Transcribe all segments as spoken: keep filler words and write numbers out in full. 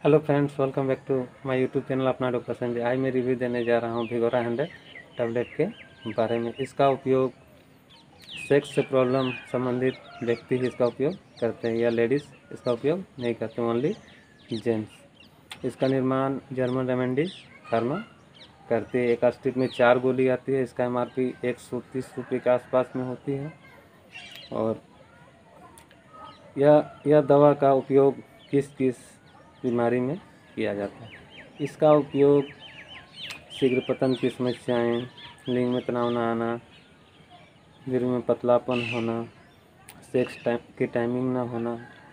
Hello friends, welcome back to my YouTube channel अपना doctor Sanjay. आज मैं रिव्यू देने जा रहा हूँ भिगोरा हंड्रेड टैबलेट के बारे में। इसका उपयोग सेक्स से प्रॉब्लम संबंधित व्यक्ति ही इसका उपयोग करते हैं या लेडीज़ इसका उपयोग नहीं करते, ओनली जेंट्स। इसका निर्माण जर्मन रेमेडी फार्मा करती है। एक स्ट्रिप में चार गोली आती है। इसका एम आर पी एक सौ तीस रुपये के आसपास में होती है। और यह यह दवा का उपयोग किस किस बीमारी में किया जाता है। इसका उपयोग शीघ्र पतन की समस्याएं, लिंग में तनाव न आना, वीर्य में पतलापन होना, सेक्स टाइम की टाइमिंग ना होना,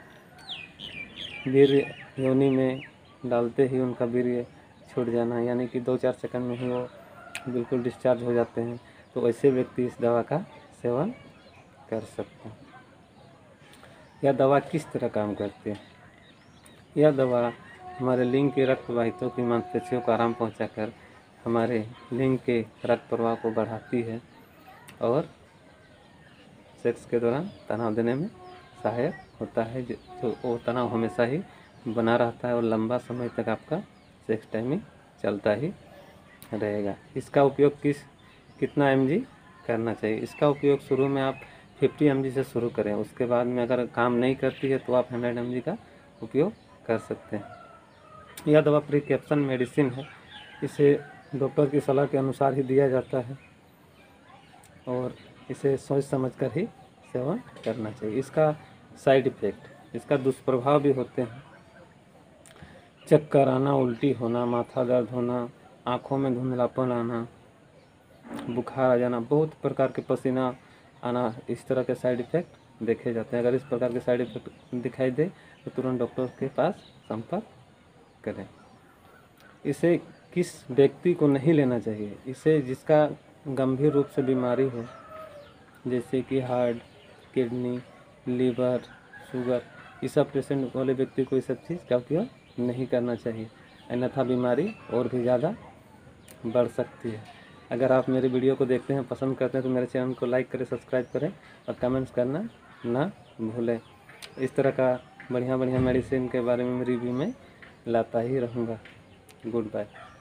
वीर्य योनि में डालते ही उनका वीर्य छूट जाना, यानी कि दो चार सेकंड में ही वो बिल्कुल डिस्चार्ज हो जाते हैं, तो ऐसे व्यक्ति इस दवा का सेवन कर सकते हैं। यह दवा किस तरह काम करती है? यह दवा हमारे लिंग के रक्त वाहितों की मांसपेशियों को आराम पहुंचाकर हमारे लिंग के रक्त प्रवाह को बढ़ाती है और सेक्स के दौरान तनाव देने में सहायक होता है, जो वो तनाव हमेशा ही बना रहता है और लंबा समय तक आपका सेक्स टाइमिंग चलता ही रहेगा। इसका उपयोग किस कितना एम जी करना चाहिए? इसका उपयोग शुरू में आप पचास एम जी से शुरू करें। उसके बाद में अगर काम नहीं करती है तो आप सौ एम जी का उपयोग कर सकते हैं। यह दवा प्रिकॉशन मेडिसिन है। इसे डॉक्टर की सलाह के अनुसार ही दिया जाता है और इसे सोच समझकर ही सेवन करना चाहिए। इसका साइड इफ़ेक्ट, इसका दुष्प्रभाव भी होते हैं। चक्कर आना, उल्टी होना, माथा दर्द होना, आँखों में धुंधलापन आना, बुखार आ जाना, बहुत प्रकार के पसीना आना, इस तरह के साइड इफ़ेक्ट देखे जाते हैं। अगर इस प्रकार के साइड इफ़ेक्ट दिखाई दे तो तुरंत डॉक्टर के पास संपर्क करें। इसे किस व्यक्ति को नहीं लेना चाहिए? इसे जिसका गंभीर रूप से बीमारी हो, जैसे कि हार्ट, किडनी, लीवर, शुगर, इस सब पेशेंट वाले व्यक्ति को इस सब चीज़ का उपयोग नहीं करना चाहिए, अन्यथा बीमारी और भी ज़्यादा बढ़ सकती है। अगर आप मेरे वीडियो को देखते हैं, पसंद करते हैं तो मेरे चैनल को लाइक करें, सब्सक्राइब करें और कमेंट्स करना ना भूलें। इस तरह का बढ़िया बढ़िया मेडिसिन के बारे में रिव्यू में लाता ही रहूँगा। Good bye.